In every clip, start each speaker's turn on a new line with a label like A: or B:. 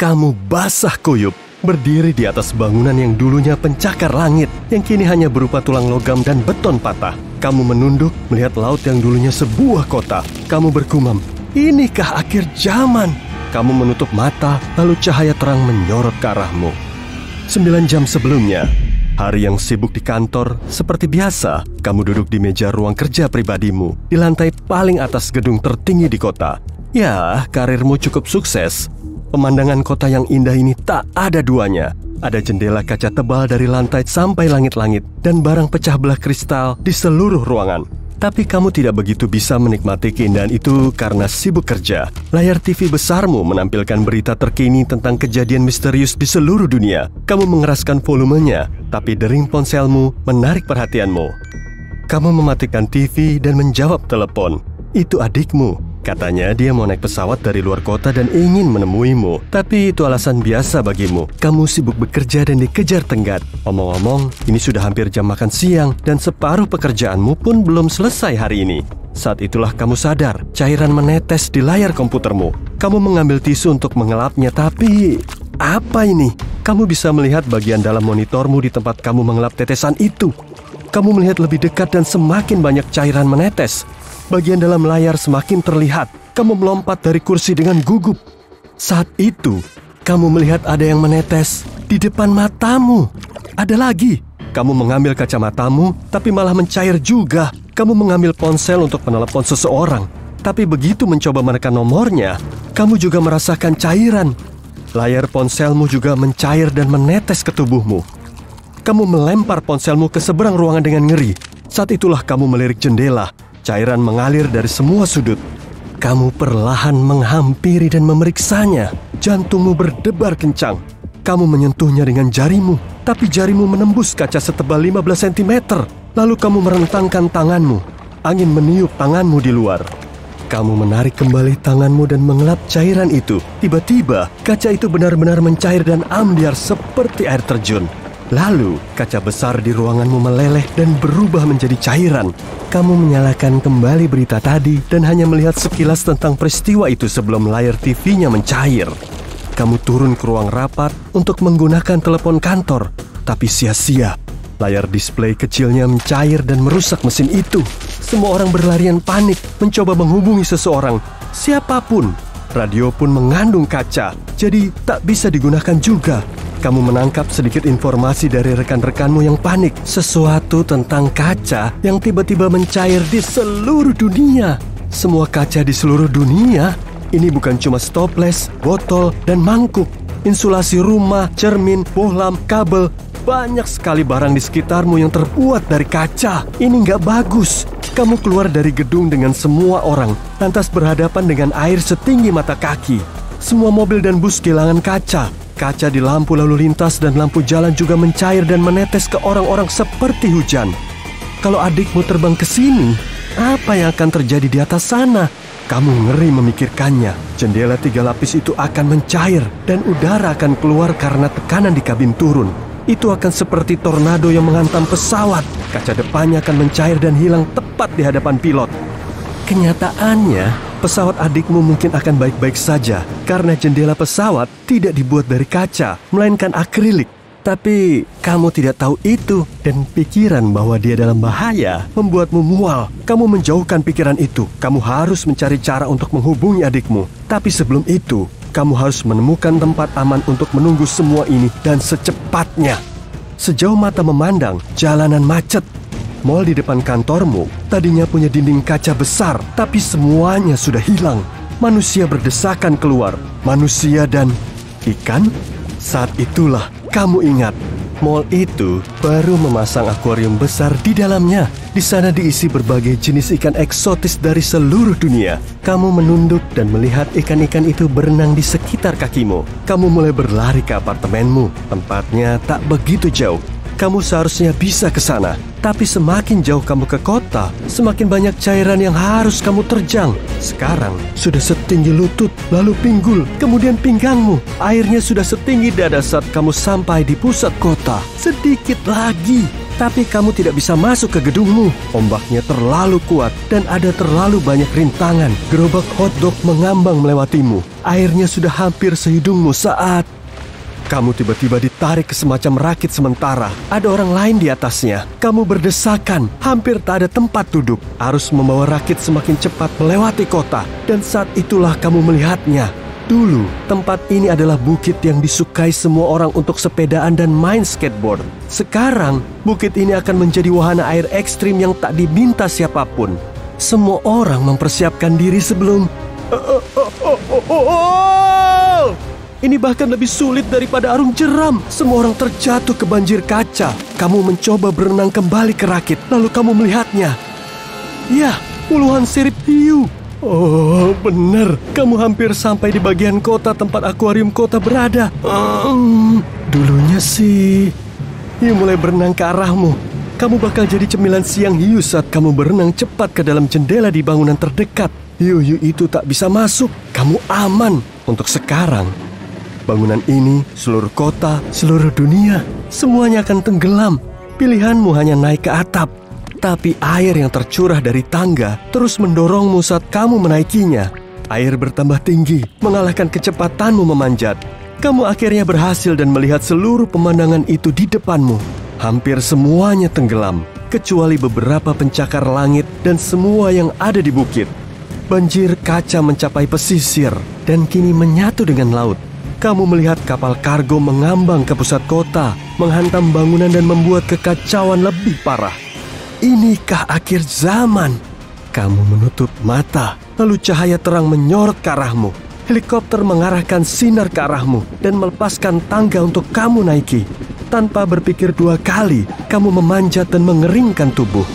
A: Kamu basah kuyup, berdiri di atas bangunan yang dulunya pencakar langit, yang kini hanya berupa tulang logam dan beton patah. Kamu menunduk melihat laut yang dulunya sebuah kota. Kamu bergumam, inikah akhir zaman? Kamu menutup mata, lalu cahaya terang menyorot ke arahmu. 9 jam sebelumnya, hari yang sibuk di kantor, seperti biasa, kamu duduk di meja ruang kerja pribadimu, di lantai paling atas gedung tertinggi di kota. Ya, karirmu cukup sukses. Pemandangan kota yang indah ini tak ada duanya. Ada jendela kaca tebal dari lantai sampai langit-langit dan barang pecah belah kristal di seluruh ruangan. Tapi kamu tidak begitu bisa menikmati keindahan itu karena sibuk kerja. Layar TV besarmu menampilkan berita terkini tentang kejadian misterius di seluruh dunia. Kamu mengeraskan volumenya, tapi dering ponselmu menarik perhatianmu. Kamu mematikan TV dan menjawab telepon. Itu adikmu. Katanya dia mau naik pesawat dari luar kota dan ingin menemuimu. Tapi itu alasan biasa bagimu. Kamu sibuk bekerja dan dikejar tenggat. Omong-omong, ini sudah hampir jam makan siang dan separuh pekerjaanmu pun belum selesai hari ini. Saat itulah kamu sadar, cairan menetes di layar komputermu. Kamu mengambil tisu untuk mengelapnya, tapi apa ini? Kamu bisa melihat bagian dalam monitormu di tempat kamu mengelap tetesan itu. Kamu melihat lebih dekat dan semakin banyak cairan menetes. Bagian dalam layar semakin terlihat. Kamu melompat dari kursi dengan gugup. Saat itu, kamu melihat ada yang menetes di depan matamu. Ada lagi. Kamu mengambil kacamatamu, tapi malah mencair juga. Kamu mengambil ponsel untuk menelepon seseorang. Tapi begitu mencoba menekan nomornya, kamu juga merasakan cairan. Layar ponselmu juga mencair dan menetes ke tubuhmu. Kamu melempar ponselmu ke seberang ruangan dengan ngeri. Saat itulah kamu melirik jendela. Cairan mengalir dari semua sudut. Kamu perlahan menghampiri dan memeriksanya. Jantungmu berdebar kencang. Kamu menyentuhnya dengan jarimu, tapi jarimu menembus kaca setebal 15 cm. Lalu kamu merentangkan tanganmu. Angin meniup tanganmu di luar. Kamu menarik kembali tanganmu dan mengelap cairan itu. Tiba-tiba, kaca itu benar-benar mencair dan ambyar seperti air terjun. Lalu, kaca besar di ruanganmu meleleh dan berubah menjadi cairan. Kamu menyalakan kembali berita tadi dan hanya melihat sekilas tentang peristiwa itu sebelum layar TV-nya mencair. Kamu turun ke ruang rapat untuk menggunakan telepon kantor, tapi sia-sia. Layar display kecilnya mencair dan merusak mesin itu. Semua orang berlarian panik, mencoba menghubungi seseorang, siapapun. Radio pun mengandung kaca, jadi tak bisa digunakan juga. Kamu menangkap sedikit informasi dari rekan-rekanmu yang panik. Sesuatu tentang kaca yang tiba-tiba mencair di seluruh dunia. Semua kaca di seluruh dunia. Ini bukan cuma stoples, botol, dan mangkuk. Insulasi rumah, cermin, bohlam, kabel. Banyak sekali barang di sekitarmu yang terbuat dari kaca. Ini nggak bagus. Kamu keluar dari gedung dengan semua orang, lantas berhadapan dengan air setinggi mata kaki. Semua mobil dan bus kehilangan kaca. Kaca di lampu lalu lintas dan lampu jalan juga mencair dan menetes ke orang-orang seperti hujan. Kalau adikmu terbang ke sini, apa yang akan terjadi di atas sana? Kamu ngeri memikirkannya. Jendela 3 lapis itu akan mencair dan udara akan keluar karena tekanan di kabin turun. Itu akan seperti tornado yang menghantam pesawat. Kaca depannya akan mencair dan hilang tepat di hadapan pilot. Kenyataannya, pesawat adikmu mungkin akan baik-baik saja karena jendela pesawat tidak dibuat dari kaca, melainkan akrilik. Tapi kamu tidak tahu itu, dan pikiran bahwa dia dalam bahaya membuatmu mual. Kamu menjauhkan pikiran itu. Kamu harus mencari cara untuk menghubungi adikmu. Tapi sebelum itu, kamu harus menemukan tempat aman untuk menunggu semua ini dan secepatnya. Sejauh mata memandang, jalanan macet. Mal di depan kantormu tadinya punya dinding kaca besar, tapi semuanya sudah hilang. Manusia berdesakan keluar. Manusia dan ikan. Saat itulah kamu ingat, mal itu baru memasang akuarium besar di dalamnya. Di sana diisi berbagai jenis ikan eksotis dari seluruh dunia. Kamu menunduk dan melihat ikan-ikan itu berenang di sekitar kakimu. Kamu mulai berlari ke apartemenmu. Tempatnya tak begitu jauh. Kamu seharusnya bisa ke sana. Tapi semakin jauh kamu ke kota, semakin banyak cairan yang harus kamu terjang. Sekarang sudah setinggi lutut, lalu pinggul, kemudian pinggangmu. Airnya sudah setinggi dada saat kamu sampai di pusat kota. Sedikit lagi. Tapi kamu tidak bisa masuk ke gedungmu. Ombaknya terlalu kuat dan ada terlalu banyak rintangan. Gerobak hotdog mengambang melewatimu. Airnya sudah hampir sehidungmu saat kamu tiba-tiba ditarik ke semacam rakit sementara. Ada orang lain di atasnya. Kamu berdesakan, hampir tak ada tempat duduk. Arus membawa rakit semakin cepat melewati kota. Dan saat itulah kamu melihatnya. Dulu, tempat ini adalah bukit yang disukai semua orang untuk sepedaan dan main skateboard. Sekarang, bukit ini akan menjadi wahana air ekstrim yang tak diminta siapapun. Semua orang mempersiapkan diri sebelum... Ini bahkan lebih sulit daripada arung jeram. Semua orang terjatuh ke banjir kaca. Kamu mencoba berenang kembali ke rakit, lalu kamu melihatnya. Ya, puluhan sirip hiu. Oh, benar. Kamu hampir sampai di bagian kota tempat akuarium kota berada. Dulunya sih, hiu mulai berenang ke arahmu. Kamu bakal jadi cemilan siang hiu saat kamu berenang cepat ke dalam jendela di bangunan terdekat. Hiu-hiu itu tak bisa masuk. Kamu aman untuk sekarang. Bangunan ini, seluruh kota, seluruh dunia, semuanya akan tenggelam. Pilihanmu hanya naik ke atap. Tapi air yang tercurah dari tangga terus mendorongmu saat kamu menaikinya. Air bertambah tinggi, mengalahkan kecepatanmu memanjat. Kamu akhirnya berhasil dan melihat seluruh pemandangan itu di depanmu. Hampir semuanya tenggelam, kecuali beberapa pencakar langit dan semua yang ada di bukit. Banjir kaca mencapai pesisir dan kini menyatu dengan laut. Kamu melihat kapal kargo mengambang ke pusat kota, menghantam bangunan dan membuat kekacauan lebih parah. Inikah akhir zaman? Kamu menutup mata, lalu cahaya terang menyorot ke arahmu. Helikopter mengarahkan sinar ke arahmu dan melepaskan tangga untuk kamu naiki. Tanpa berpikir dua kali, kamu memanjat dan mengeringkan tubuh.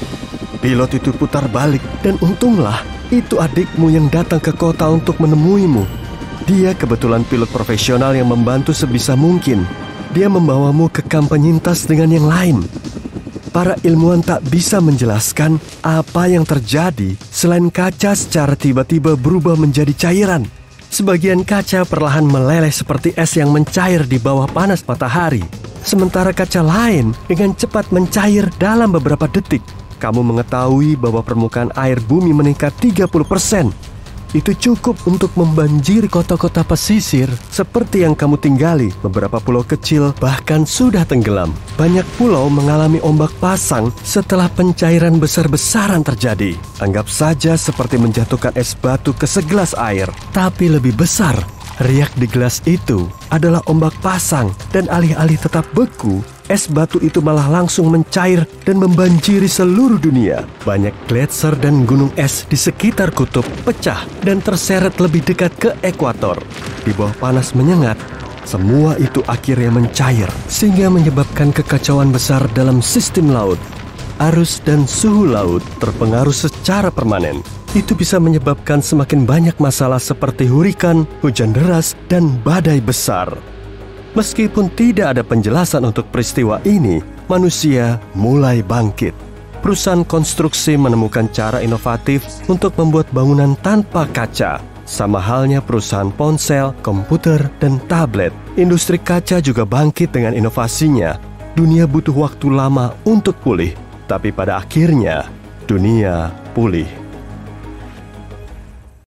A: Pilot itu putar balik dan untunglah itu adikmu yang datang ke kota untuk menemuimu. Dia kebetulan pilot profesional yang membantu sebisa mungkin. Dia membawamu ke kamp penyintas dengan yang lain. Para ilmuwan tak bisa menjelaskan apa yang terjadi selain kaca secara tiba-tiba berubah menjadi cairan. Sebagian kaca perlahan meleleh seperti es yang mencair di bawah panas matahari. Sementara kaca lain dengan cepat mencair dalam beberapa detik. Kamu mengetahui bahwa permukaan air bumi meningkat 30%. Itu cukup untuk membanjiri kota-kota pesisir seperti yang kamu tinggali. Beberapa pulau kecil bahkan sudah tenggelam. Banyak pulau mengalami ombak pasang setelah pencairan besar-besaran terjadi. Anggap saja seperti menjatuhkan es batu ke segelas air, tapi lebih besar. Riak di gelas itu adalah ombak pasang dan alih-alih tetap beku, es batu itu malah langsung mencair dan membanjiri seluruh dunia. Banyak gletser dan gunung es di sekitar kutub pecah dan terseret lebih dekat ke ekuator. Di bawah panas menyengat, semua itu akhirnya mencair sehingga menyebabkan kekacauan besar dalam sistem laut. Arus dan suhu laut terpengaruh secara permanen. Itu bisa menyebabkan semakin banyak masalah seperti hurikan, hujan deras, dan badai besar. Meskipun tidak ada penjelasan untuk peristiwa ini, manusia mulai bangkit. Perusahaan konstruksi menemukan cara inovatif untuk membuat bangunan tanpa kaca. Sama halnya perusahaan ponsel, komputer, dan tablet. Industri kaca juga bangkit dengan inovasinya. Dunia butuh waktu lama untuk pulih, tapi pada akhirnya dunia pulih.